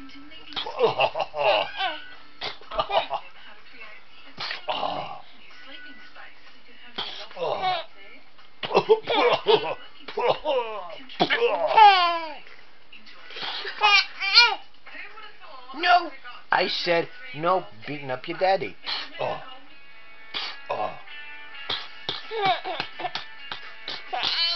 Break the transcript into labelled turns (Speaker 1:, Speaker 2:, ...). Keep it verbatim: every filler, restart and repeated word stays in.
Speaker 1: No, I said no beating up your daddy. Oh. Oh.